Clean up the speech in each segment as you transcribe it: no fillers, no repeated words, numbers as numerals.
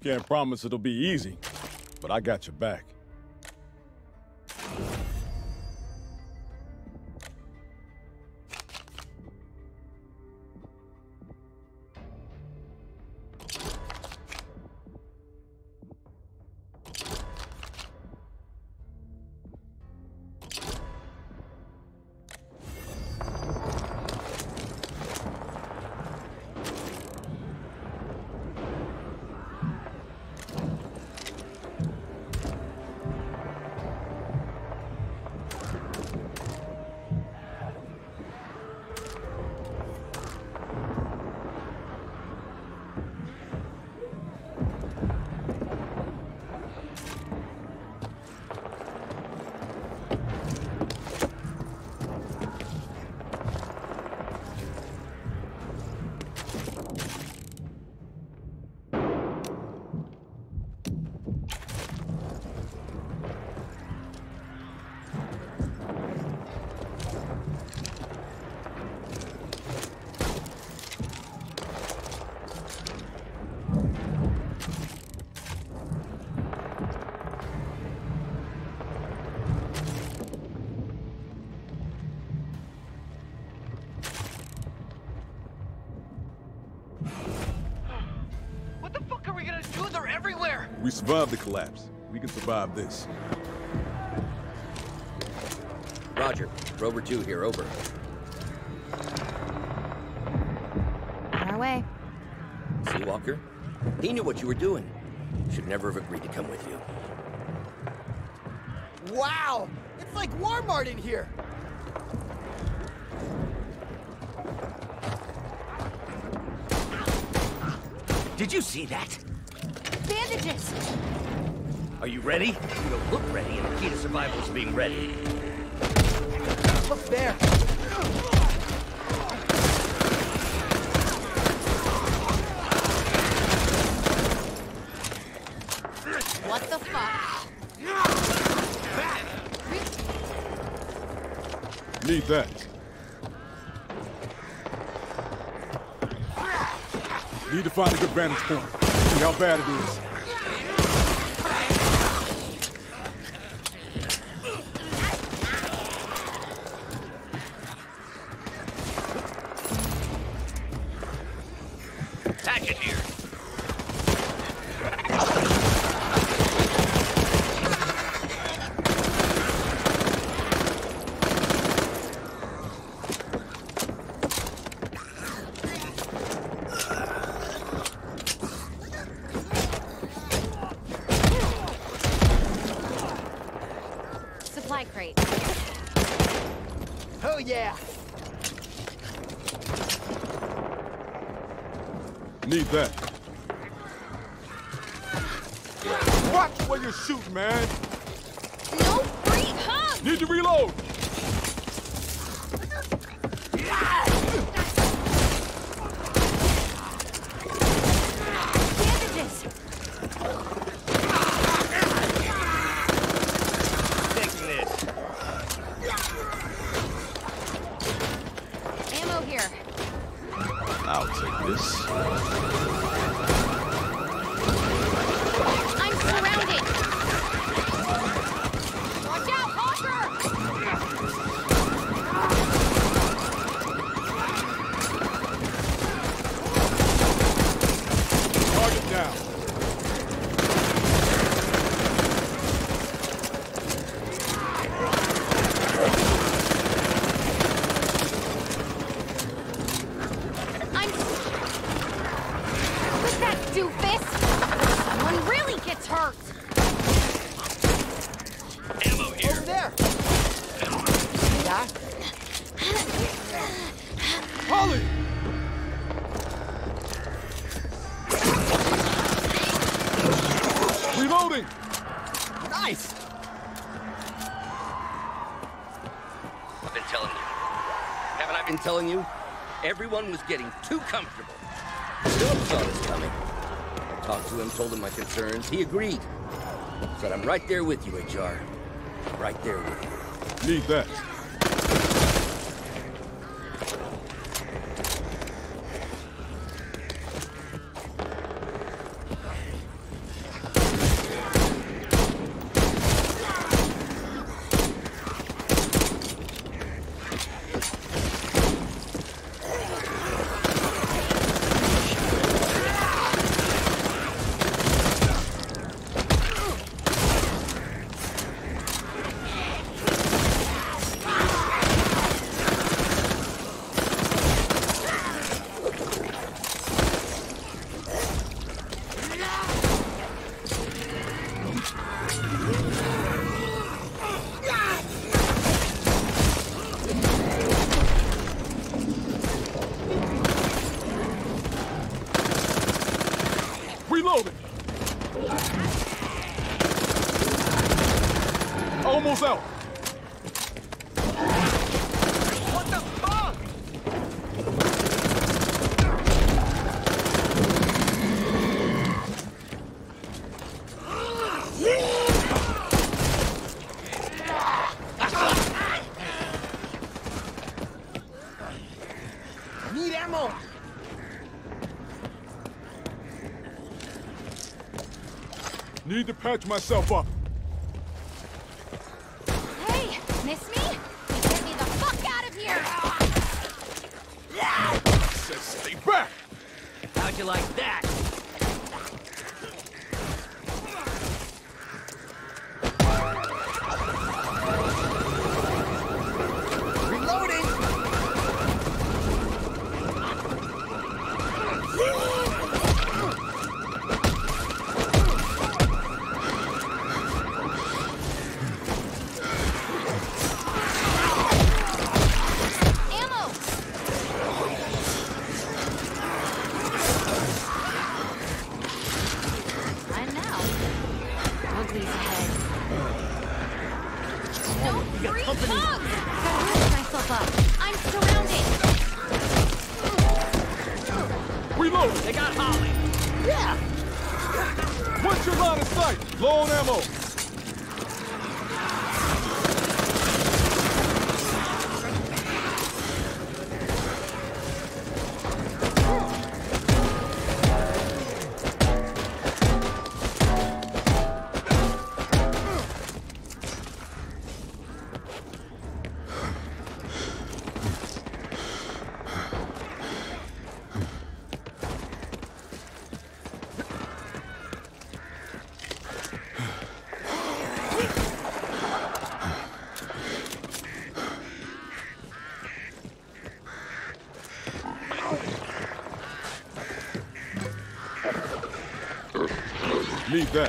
Can't promise it'll be easy, but I got your back. We survived the collapse. We can survive this. Roger. Rover 2 here, over. On our way. Seawalker? He knew what you were doing. Should never have agreed to come with you. Wow! It's like Walmart in here! Did you see that? Bandages! Are you ready? You don't look ready, and the key to survival is being ready. Look there! What the fuck? Need that. Need to find a good vantage point. See how bad it is. Packet here. Supply crate. Oh yeah! Need that. Watch where you shoot, man. No free hugs! Need to reload. Bandages! Taking this. Ammo here. I'll take this. I'm surrounded! Watch out, Hawker! Target down. I'm... What's that, doofus? Someone really gets hurt! Ammo here. Over there! Yeah? Holly! Reloading! Nice! I've been telling you. Haven't I been telling you? Everyone was getting too comfortable. Philip saw this coming. I talked to him, told him my concerns. He agreed. Said, I'm right there with you, HR. Right there with you. Need that. Almost out. What the fuck? Need ammo. Need to patch myself up. Hey, miss me? Get me the fuck out of here! Said stay back. How'd you like that? Reloading. Ammo! I'm out. Ugly's ahead. No free hugs! Gotta lift myself up. I'm surrounded. Reload. They got Holly. Yeah. What's your line of sight? Low on ammo. Need that.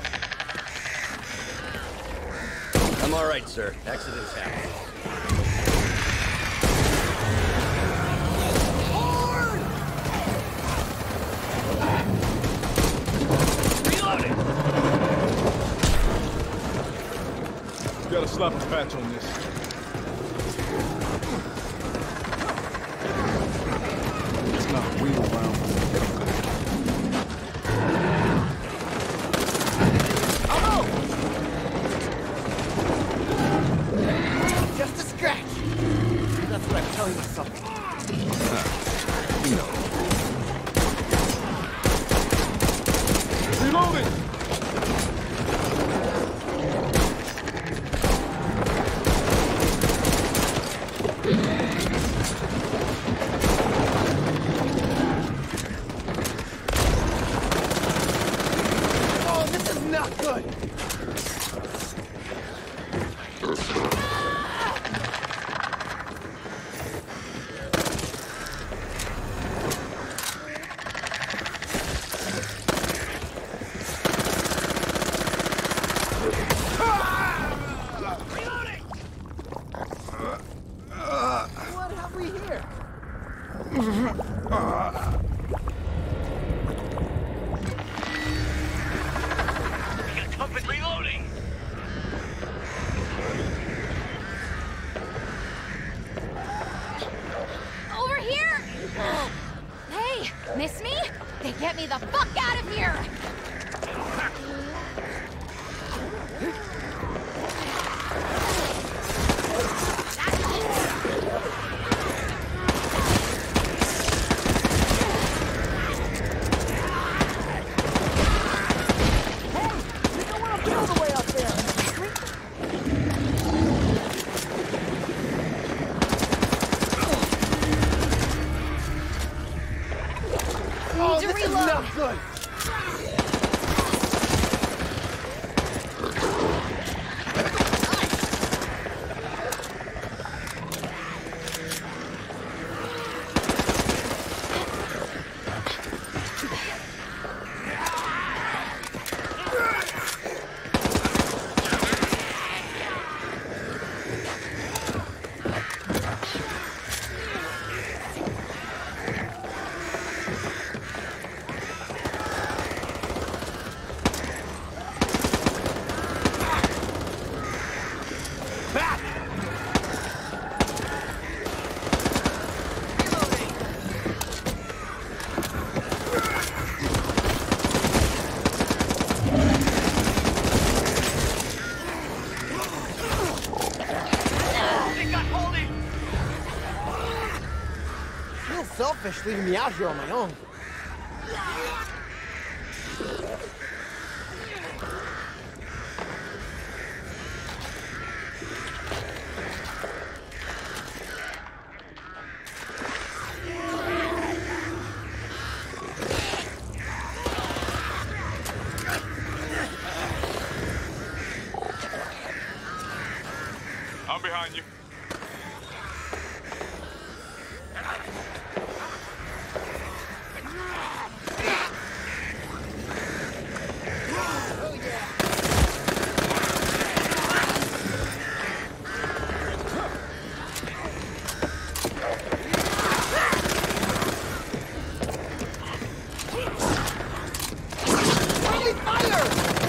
I'm all right, sir. Accidents happen. Reloading! Gotta slap a patch on this. It's not a wheel round. Just a scratch. That's what I'm telling myself. Reloading! Oh, this is not good. What have we here? Reloading! Over here! Hey, miss me? They get me the fuck out of here! You don't want to blow the way up there. Oh, to this is reload. not good. back! Feels selfish leaving me out here on my own. I'm behind you. Friendly fire!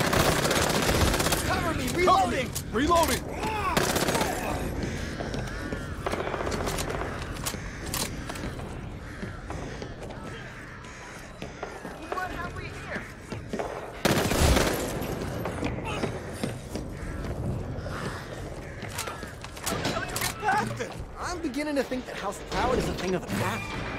Cover me, reloading! Reloading! What have we here? I'm beginning to think that House Proud is a thing of the past.